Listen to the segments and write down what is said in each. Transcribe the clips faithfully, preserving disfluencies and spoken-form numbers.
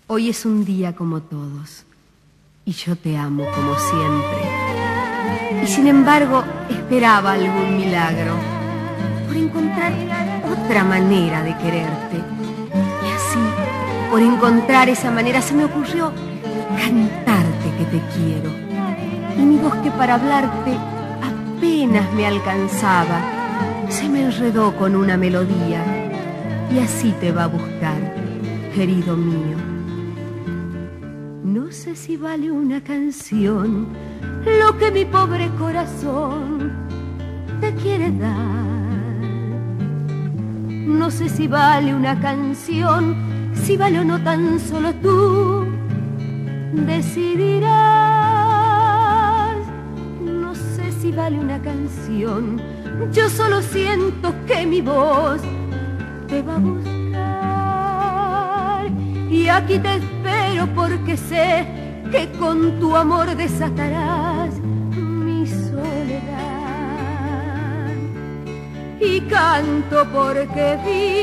Hoy es un día como todos, y yo te amo como siempre. Y sin embargo, esperaba algún milagro por encontrar otra manera de quererte. Y así, por encontrar esa manera, se me ocurrió cantarte que te quiero. Y mi voz, que para hablarte apenas me alcanzaba, se me enredó con una melodía. Y así te va a buscar, querido mío. No sé si vale una canción lo que mi pobre corazón te quiere dar. No sé si vale una canción, si vale o no, tan solo tú decidirás. No sé si vale una canción, yo solo siento que mi voz te va a buscar. Y aquí te espero porque sé que con tu amor desatarás mi soledad. Y canto porque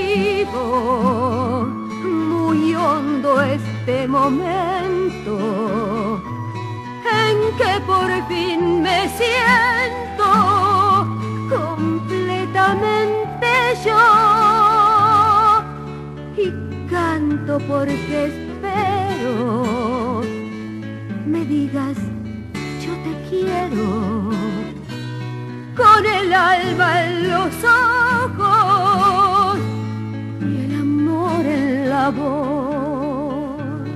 vivo muy hondo este momento en que por fin me siento completamente yo. Y canto porque espero me digas yo te quiero, con el alma en los ojos y el amor en la voz.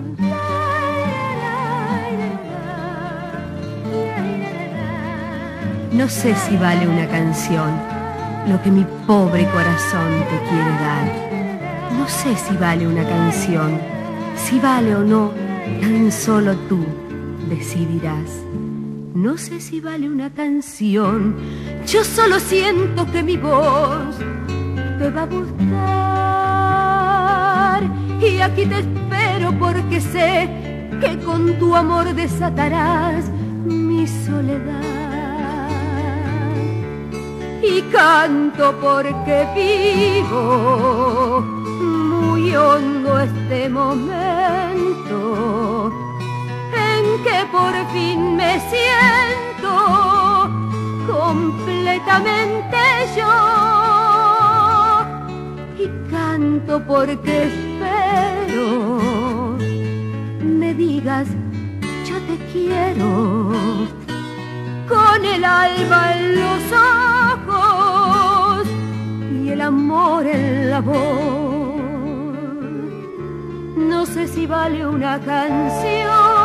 No sé si vale una canción lo que mi pobre corazón te quiere dar. No sé si vale una canción, si vale o no, tan solo tú decidirás. No sé si vale una canción, yo solo siento que mi voz te va a buscar. Y aquí te espero porque sé que con tu amor desatarás mi soledad. Y canto porque vivo muy hondo este momento en que por fin me siento completamente yo. Y canto porque espero me digas yo te quiero, con el alma en los ojos y el amor en la voz. No sé si vale una canción,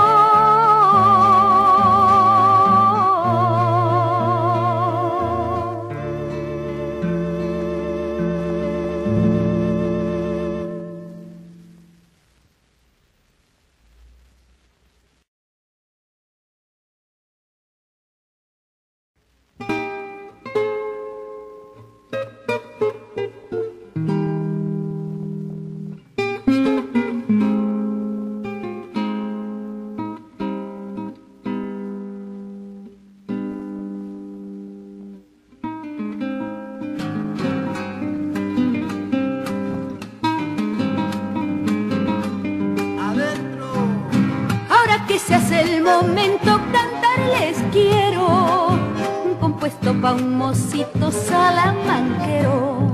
el momento cantarles quiero, compuesto pa' un mocito salamanquero.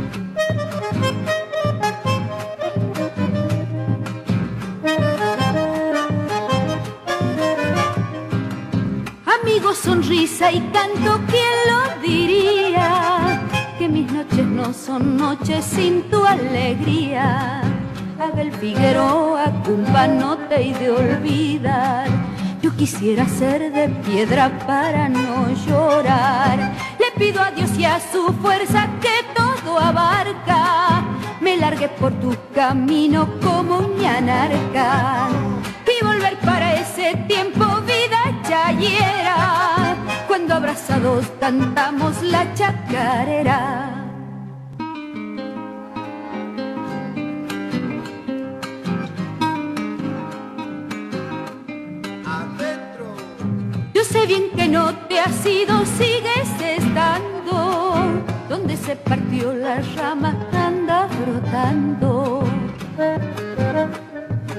Amigo, sonrisa y canto, ¿quién lo diría? Que mis noches no son noches sin tu alegría. Abel Figueroa, culpa no te he de olvidar. Yo quisiera ser de piedra para no llorar. Le pido a Dios y a su fuerza que todo abarca, me largué por tu camino como una anarca. Y volver para ese tiempo, vida chayera, cuando abrazados cantamos la chacarera. Sé bien que no te has ido, sigues estando donde se partió la rama, anda brotando.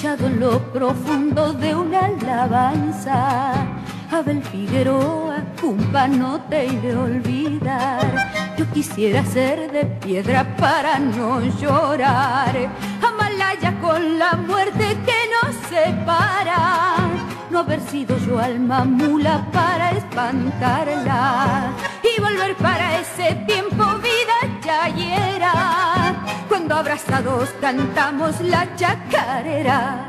escuchado en lo profundo de una alabanza. Abel Figueroa, cumpa, no te iré a olvidar. Yo quisiera ser de piedra para no llorar. Amalaya con la muerte que nos separa. No haber sido yo alma mula para espantarla. Y volver para ese tiempo, vida yayera, cuando abrazados cantamos la chacarera.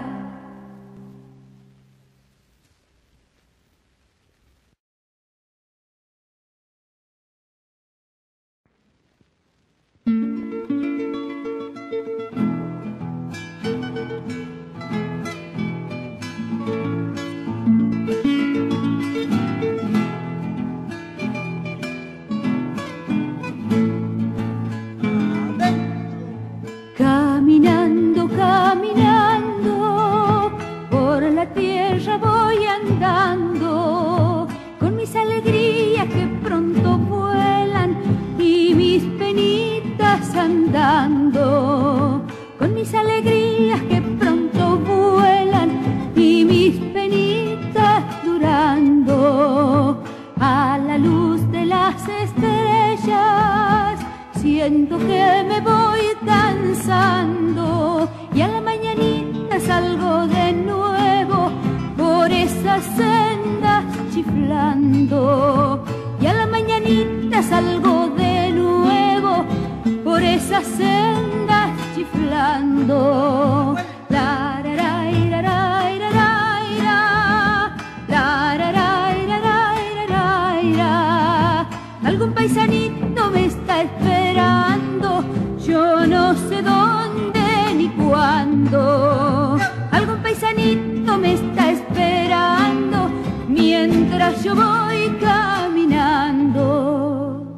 Caminando, caminando, por la tierra voy andando, con mis alegrías que pronto vuelan y mis penitas andando, con mis alegrías que pronto vuelan y mis penitas durando, a la luz de las estrellas siento que me voy cansando y a la mañanita salgo de nuevo por esas sendas chiflando, y a la mañanita salgo de nuevo por esas sendas chiflando. La, ra, ra, ra, ra, ra, ra, la, ra, ra, ra, ra, ra, ra. Algún paisanito me está esperando, yo no sé dónde ni cuándo. Algún paisanito me está esperando mientras yo voy caminando.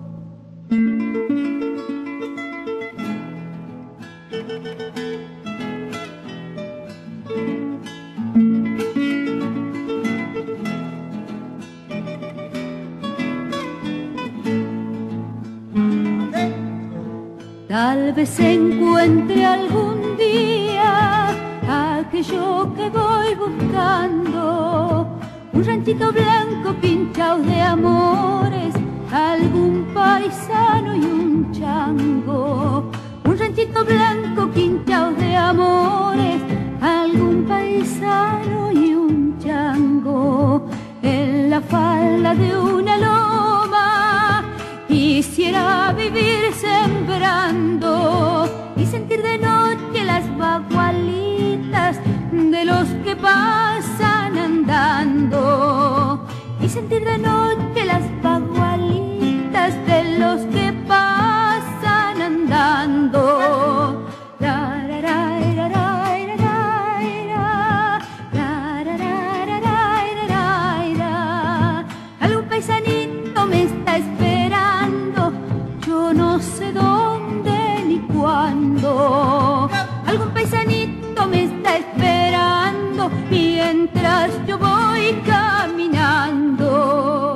Tal vez encuentre algún día aquello que voy buscando, un ranchito blanco pinchado de amores, algún paisano y un chango. Un ranchito blanco pinchado de amores, algún paisano y un chango. En la falda de una loma quisiera vivir sembrando y sentir de noche las bagualitas de los que pasan andando, y sentir de noche las bagualitas de los que pasan andando. La, ra, ra, ra, ra, ra, ra, ra, ra, ra, ra, ra. Algún paisanito me está esperando, yo no sé dónde ni cuándo. Algún paisanito me está esperando mientras yo voy caminando.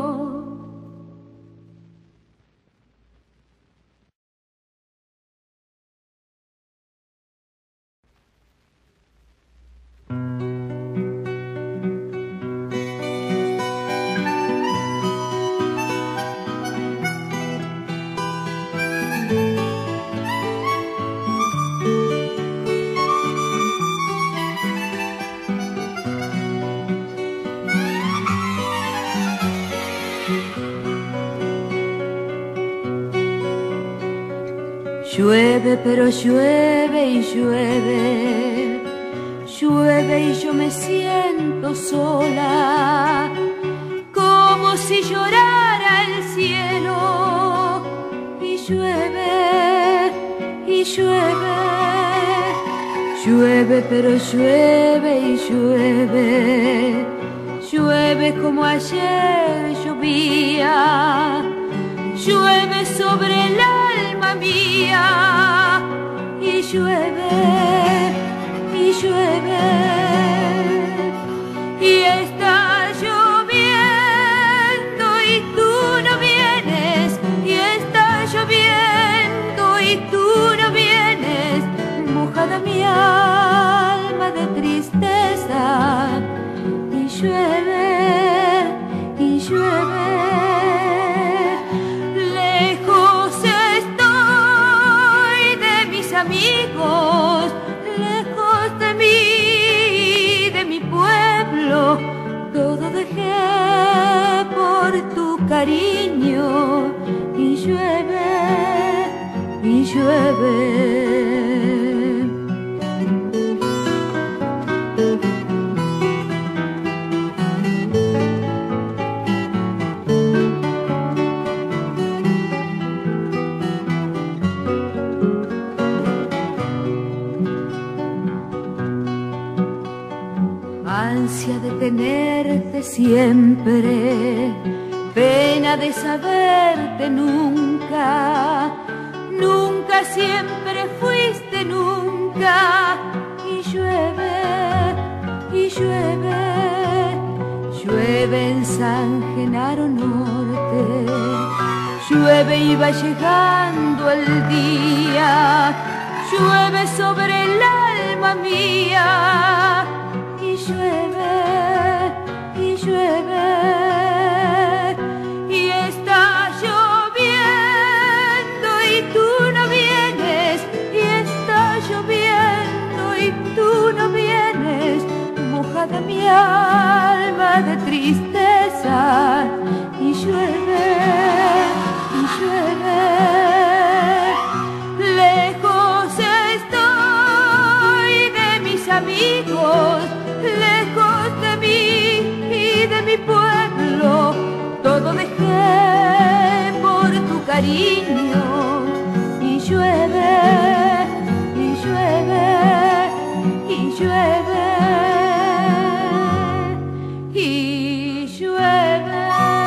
Llueve, pero llueve y llueve, llueve y yo me siento sola, como si llorara el cielo. Y llueve, y llueve, llueve, pero llueve y llueve, llueve como ayer llovía, llueve sobre el alma mía, y llueve, y llueve, y está lloviendo y tú no vienes, y está lloviendo y tú no vienes, mojada mi alma de tristeza. cariño y llueve, y llueve. Ansia de tenerte siempre, pena de saberte nunca, nunca siempre fuiste nunca, y llueve, y llueve, llueve en San Genaro Norte, llueve y va llegando el día, llueve sobre el alma mía. Y llueve, y llueve, y está lloviendo y tú no vienes, y está lloviendo y tú no vienes, mojada mi alma de tristeza, y llueve, y llueve, lejos estoy de mis amigos, lejos de mí y de mi pueblo, todo dejé por tu cariño, y llueve, y llueve, y llueve, y llueve.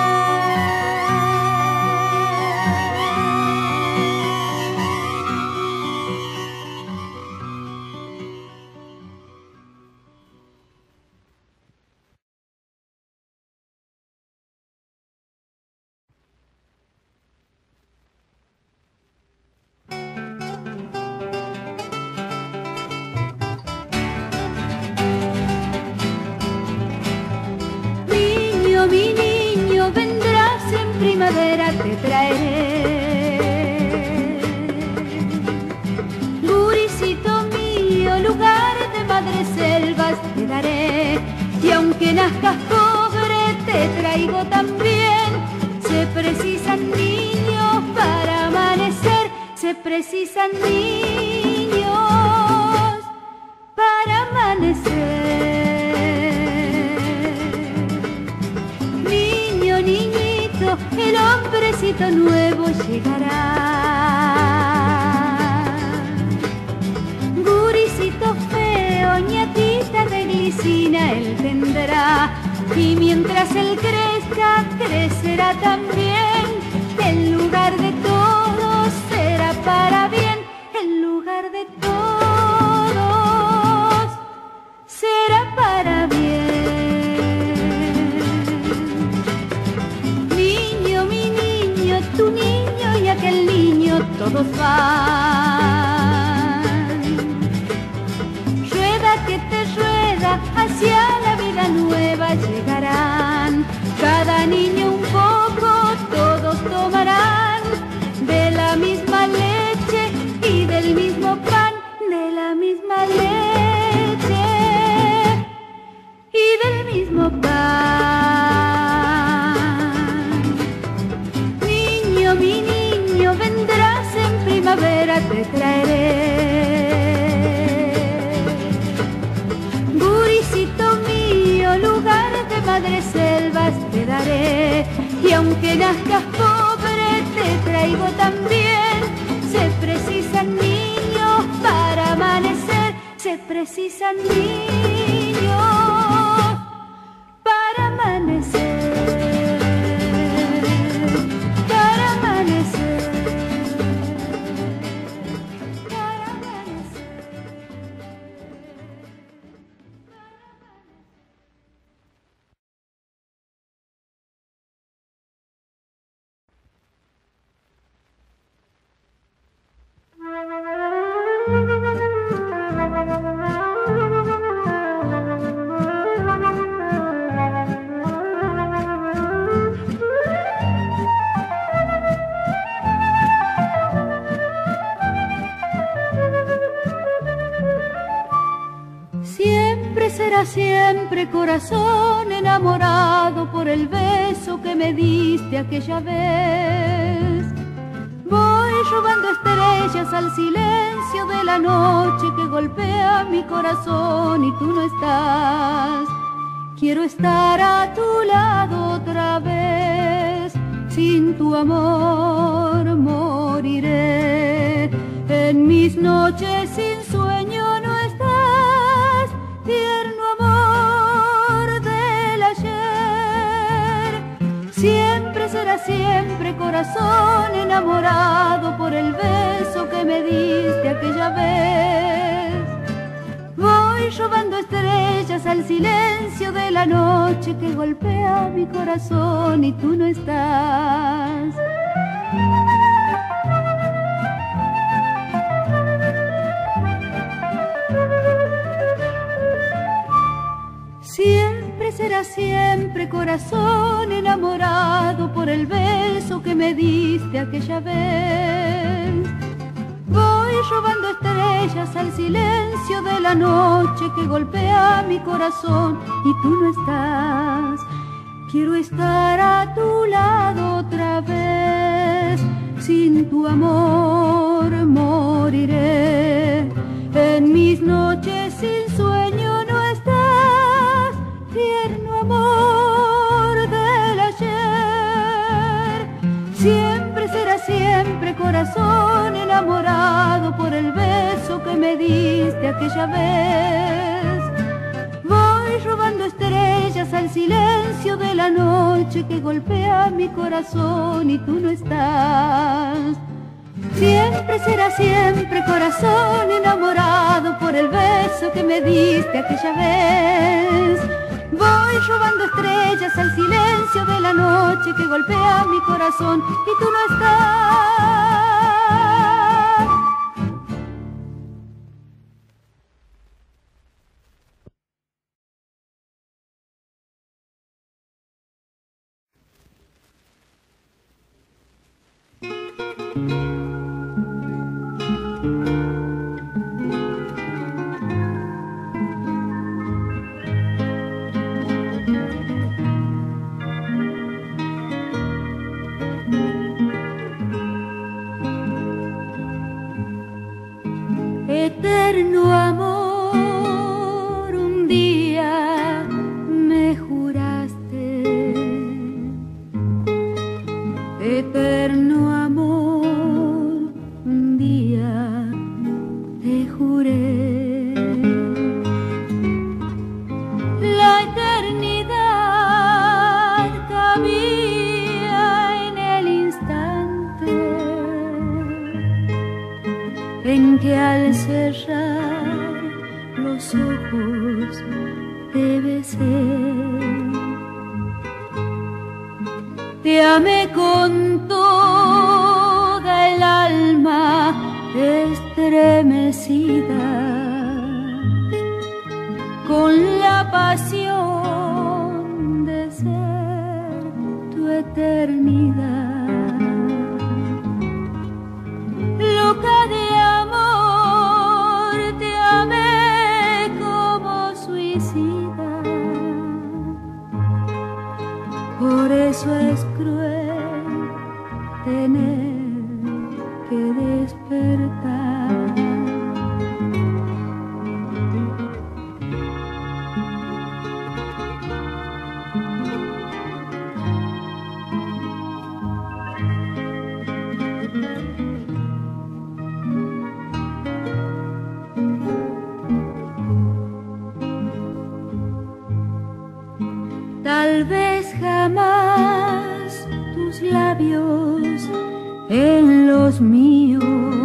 Mi niño, vendrás en primavera, te traeré. Gurisito mío, lugar de madres selvas te daré. Y aunque nazcas pobre, te traigo también. Se precisan niños para amanecer, se precisan niños para amanecer. Niñito, el hombrecito nuevo llegará. Gurisito feo, ñatita de glicina él tendrá. Y mientras él crezca, crecerá también. El lugar de todos será para bien. El lugar de todos será para bien. Tu niño y aquel niño, todos van. Rueda que te rueda, hacia la vida nueva llegarán. Cada niño un poco, todos tomarán de la misma leche y del mismo pan, de la misma leche y del mismo pan. Mi niño, vendrás en primavera, te traeré. Gurisito mío, lugar de madres selvas te daré. Y aunque nazcas pobre, te traigo también. Se precisan niños para amanecer, se precisan niños para amanecer. Siempre será siempre, corazón enamorado por el beso que me diste aquella vez. Voy robando estrellas al silencio de la noche que golpea mi corazón y tú no estás. Quiero estar a tu lado otra vez, sin tu amor moriré. En mis noches sin sueño no estás, tierno amor del ayer. Siempre será siempre, corazón enamorado por el beso que me diste aquella vez. Voy robando estrellas al silencio de la noche que golpea mi corazón y tú no estás. Siempre será siempre, corazón enamorado por el beso que me diste aquella vez. Voy robando estrellas al silencio de la noche que golpea mi corazón y tú no estás. Quiero estar a tu lado otra vez, sin tu amor moriré. En mis noches sin sueño no estás, tierno amor del ayer. Siempre será siempre, corazón enamorado por el beso que me diste aquella vez. Voy robando estrellas al silencio de la noche que golpea mi corazón y tú no estás. Siempre será siempre, corazón enamorado por el beso que me diste aquella vez. Voy robando estrellas al silencio de la noche que golpea mi corazón y tú no estás. Eterno amor, un día me juraste. Eterno amor, un día te juré. La eternidad cabía en el instante en que al cerrar los ojos te besé. Te amé con toda el alma estremecida, con la pasión de ser tu eternidad. Loca de amor, te amé como suicida. Por eso es cruel tener que despertar. Tal vez jamás tus labios en los míos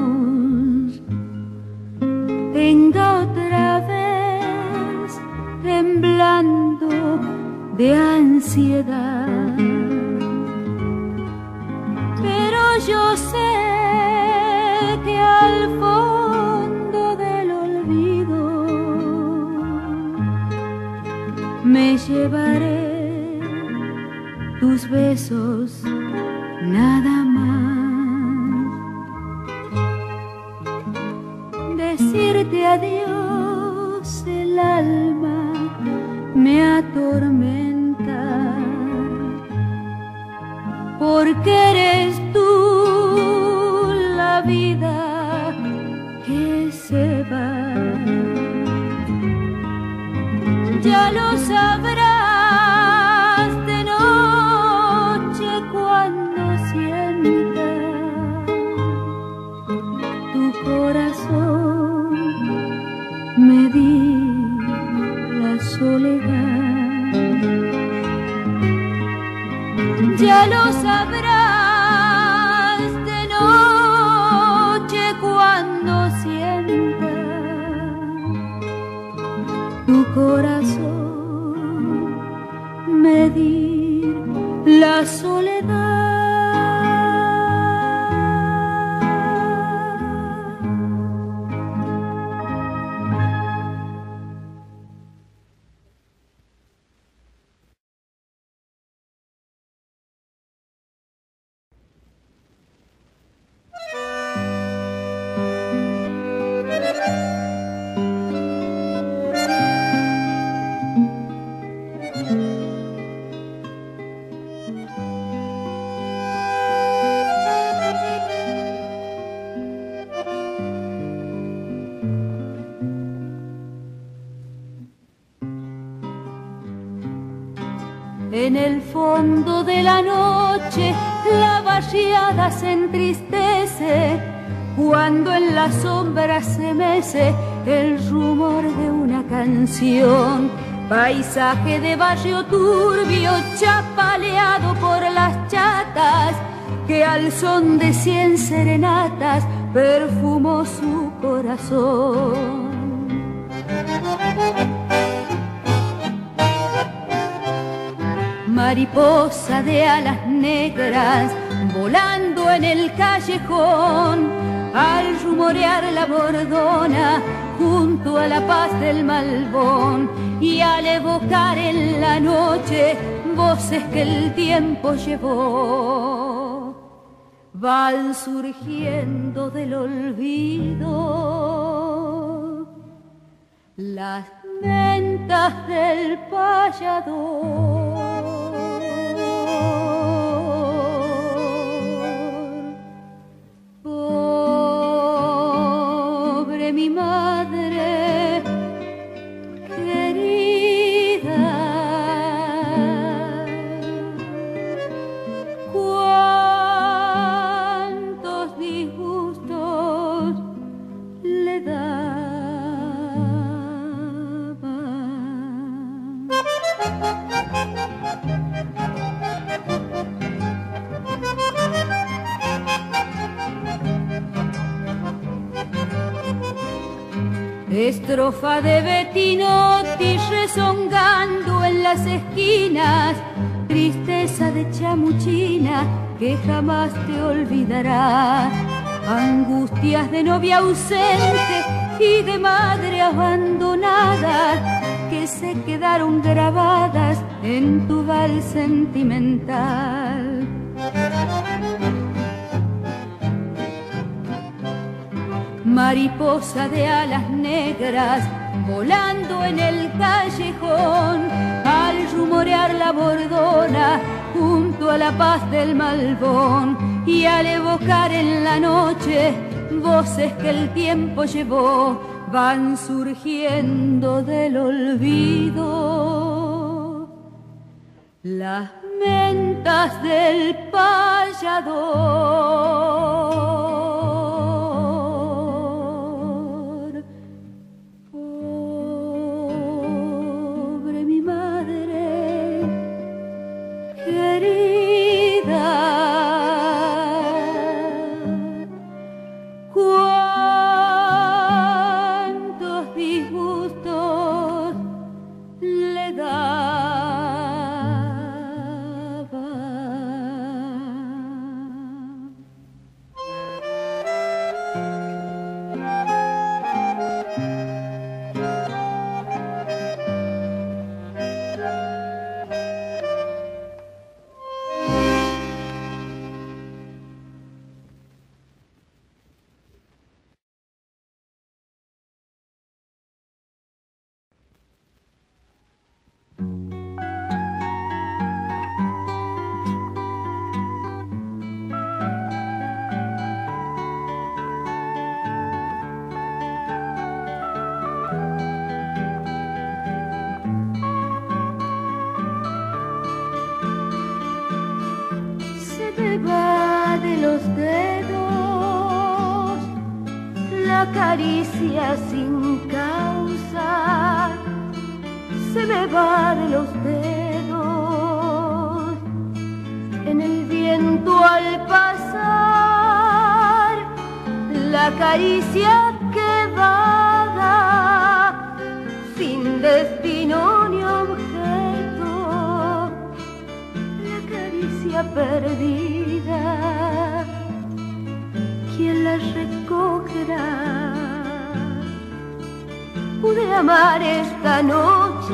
tenga otra vez temblando de ansiedad. Pero yo sé que al fondo del olvido me llevaré tus besos nada más. Decirte adiós el alma me atormenta, porque eres tú la vida que se va. Ya lo sabrás de noche cuando sientas tu corazón medir la soledad. Ya lo sabrás de noche cuando sientas tu corazón medir la soledad. En el fondo de la noche la barriada se entristece, cuando en la sombra se mece el rumor de una canción. Paisaje de barrio turbio chapaleado por las chatas, que al son de cien serenatas perfumó su corazón. Mariposa de alas negras volando en el callejón, al rumorear la bordona junto a la paz del Malbón, y al evocar en la noche voces que el tiempo llevó, van surgiendo del olvido las mentas del payador. Pobre mi madre querida, cuántos disgustos le daba. Estrofa de Bettinotti rezongando en las esquinas, tristeza de chamuchina que jamás te olvidará, angustias de novia ausente y de madre abandonada que se quedaron grabadas en tu vals sentimental. Mariposa de alas negras volando en el callejón, al rumorear la bordona junto a la paz del Malbón, y al evocar en la noche voces que el tiempo llevó, van surgiendo del olvido las mentas del payador. una caricia sin causa se me va de los dedos en el viento al pasar, la caricia que vaga sin destino ni objeto, la caricia perdida, ¿quién la recogerá? Pude amar esta noche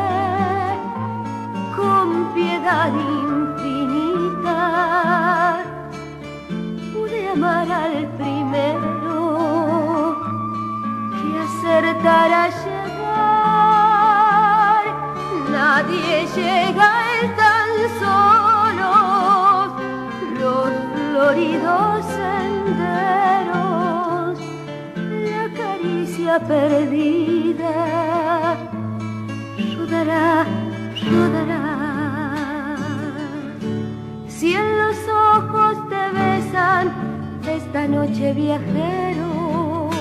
con piedad infinita, pude amar al primero que acertara llegar. Nadie llega a él tan solo los floridos senderos, la caricia perdida rodará, rodará. Si en los ojos te besan esta noche, viajero,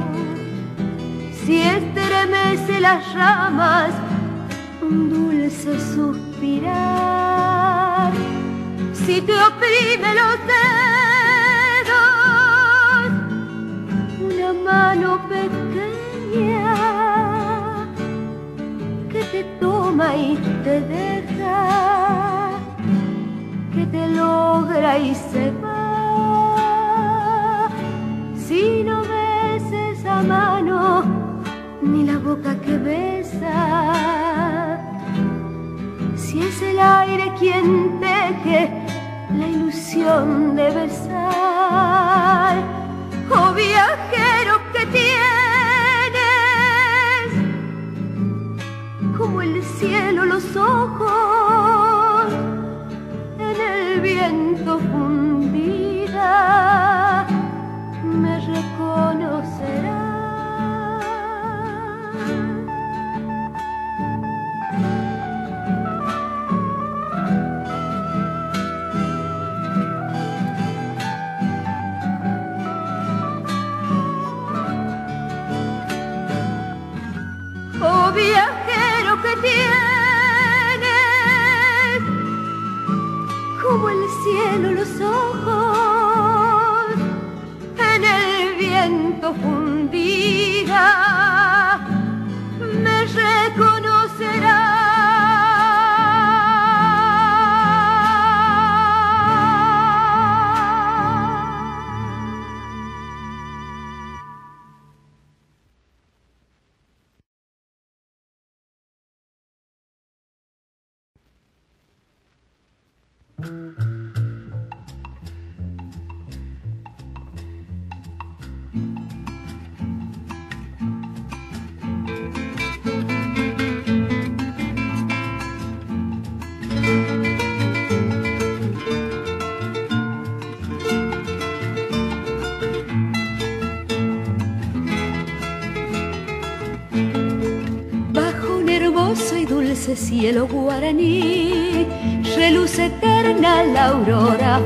si estremece las ramas un dulce suspirar, si te oprime los dedos una mano pequeña que te toma y te deja, que te logra y se va, si no ves esa mano ni la boca que besa, si es el aire quien teje la ilusión de besar, oh viajero que tienes como el cielo los ojos en el viento fundida, me reconocerás. Oh viajero que tienes como el cielo los ojos en el viento fundida, me reconocerás. Dulce cielo guaraní, reluce eterna la aurora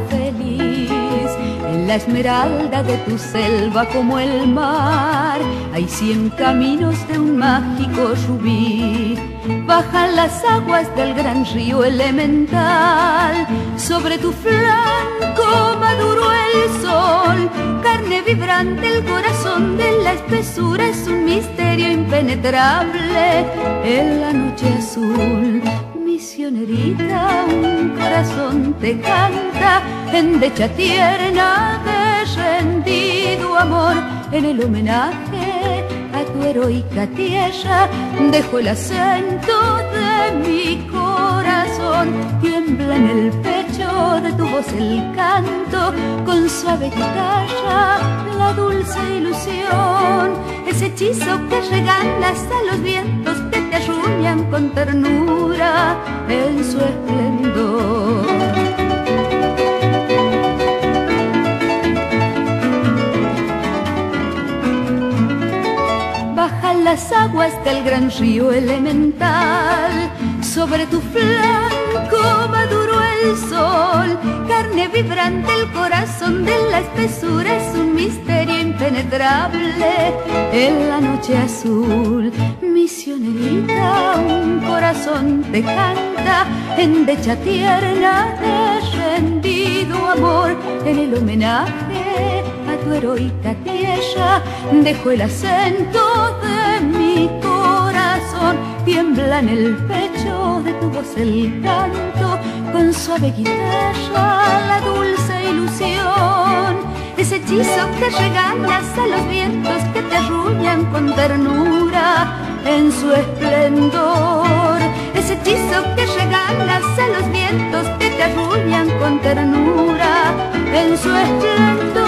feliz. En la esmeralda de tu selva como el mar, hay cien caminos de un mágico rubí. Bajan las aguas del gran río elemental, sobre tu flanco maduro el sol. Carne vibrante, el corazón de la espesura es un misterio impenetrable en la noche azul. Misionerita, un corazón te canta en dicha tierna de rendido amor. En el homenaje a tu heroica tierra dejo el acento de mi corazón. Tiembla en el pecho de tu voz el canto, con suave guitarra la dulce ilusión. Ese hechizo que regalas a los vientos que te arruñan con ternura en su esplendor. Bajan las aguas del gran río elemental, sobre tu flanco maduro el sol, carne vibrante, el corazón de la espesura es un misterio impenetrable en la noche azul. Misionerita, un corazón te canta en dicha tierna de rendido amor. En el homenaje a tu heroica tierra dejo el acento de mi corazón. Tiembla en el pecho de tu voz el canto, con suave guitarra la dulce ilusión. Ese hechizo que regalas a los vientos que te arrullan con ternura en su esplendor. Ese hechizo que regalas a los vientos que te arrullan con ternura en su esplendor.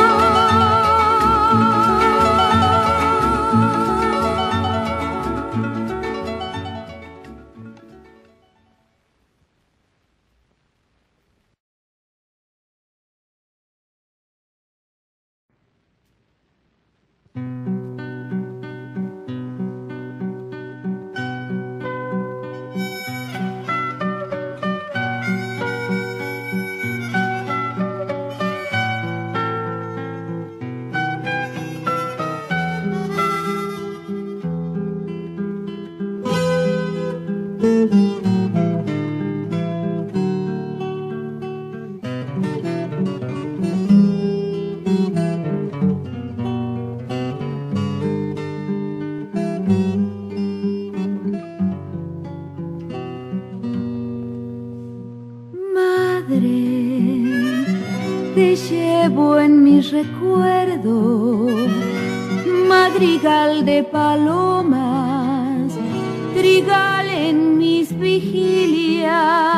Te llevo en mi recuerdo, madrigal de palomas, trigal en mis vigilias.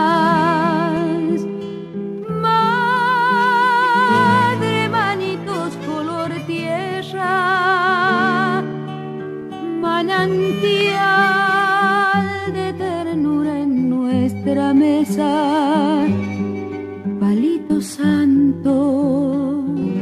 Madre, manitos color tierra, manantial de ternura en nuestra mesa. Palito santo,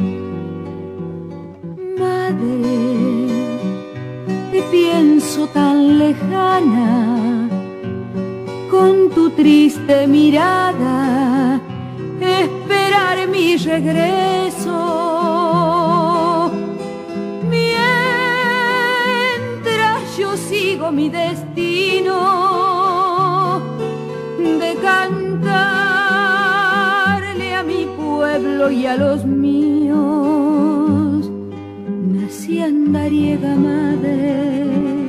madre, te pienso tan lejana, con tu triste mirada, esperar mi regreso. Mientras yo sigo mi destino de cantar pueblo y a los míos, nací andariega, madre.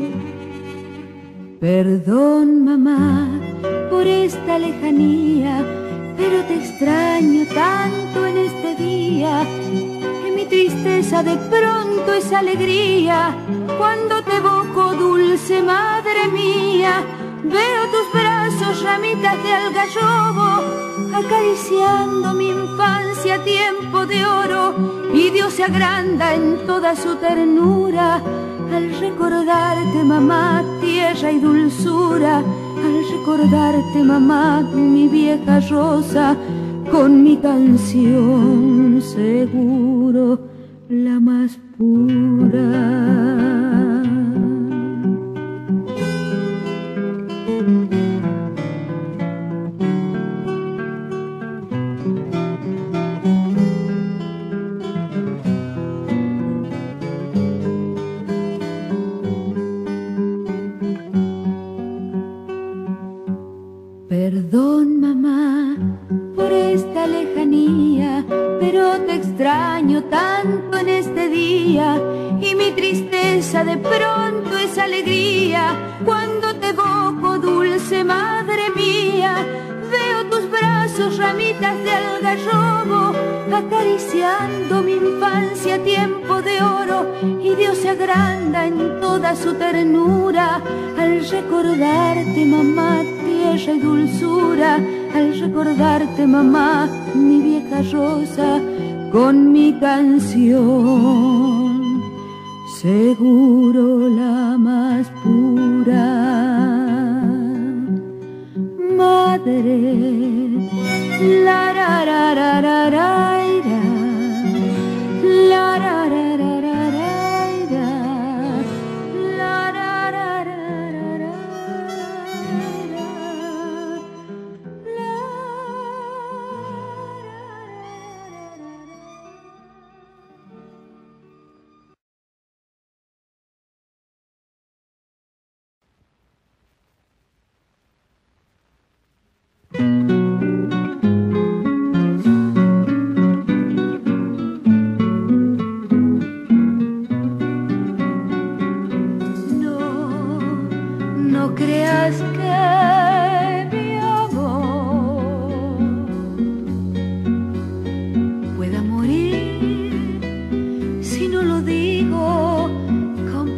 Perdón, mamá, por esta lejanía, pero te extraño tanto en este día, que mi tristeza de pronto es alegría. Cuando te evoco, dulce madre mía, veo tus brazos, ramitas de algarrobo, acariciando mi infancia, tiempo de oro, y Dios se agranda en toda su ternura al recordarte, mamá, tierra y dulzura, al recordarte, mamá, mi vieja rosa, con mi canción seguro la más pura. Perdón, mamá, por esta lejanía, pero te extraño tanto en este día, y mi tristeza de pronto es alegría. Cuando te evoco, dulce madre mía, veo tus brazos, ramitas de algarrobo, acariciando mi infancia, tiempo de oro, y Dios se agranda en toda su ternura al recordarte, mamá, tierra y dulzura, al recordarte, mamá, mi vieja rosa, con mi canción seguro la más pura. Madre, la ra ra ra ra ra ra, la ra ra ra ra ra ra, la ra ra ra ra ra ra. quieras que mi amor pueda morir si no lo digo con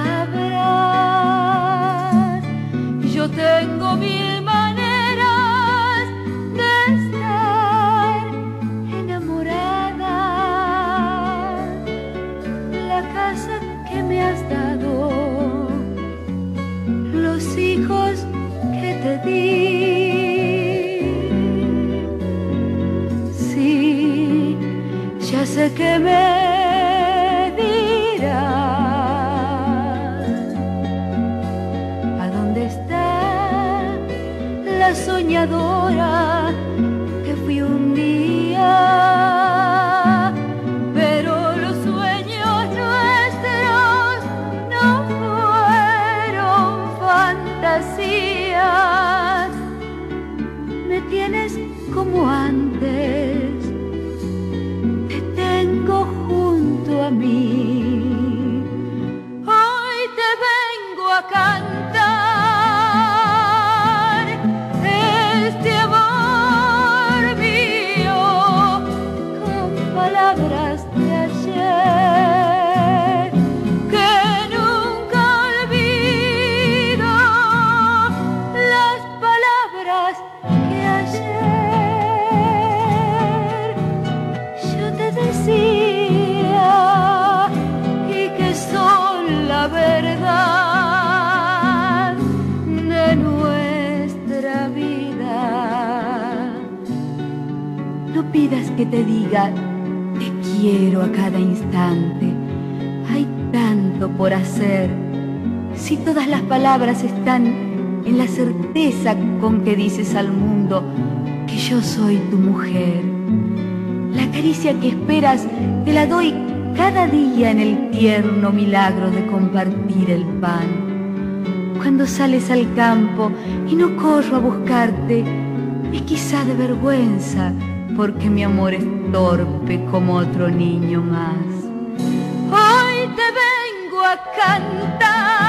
palabras. Yo tengo mil maneras de estar enamorada. La casa que me has dado, los hijos que te di, sí, ya sé que me dirás a dónde está la soñadora que fui un día. Pero los sueños nuestros no fueron fantasías. Me tienes como antes, te tengo junto a mí. Hoy te vengo a cantar este amor mío con palabras de ayer que nunca olvido, las palabras que ayer yo te decía y que son la verdad de nuestra vida. No pidas que te diga te quiero a cada instante. Hay tanto por hacer. Si todas las palabras están en la certeza con que dices al mundo que yo soy tu mujer. La caricia que esperas te la doy cada día en el tierno milagro de compartir el pan. Cuando sales al campo y no corro a buscarte, es quizá de vergüenza, porque mi amor es torpe como otro niño más. Hoy te vengo a cantar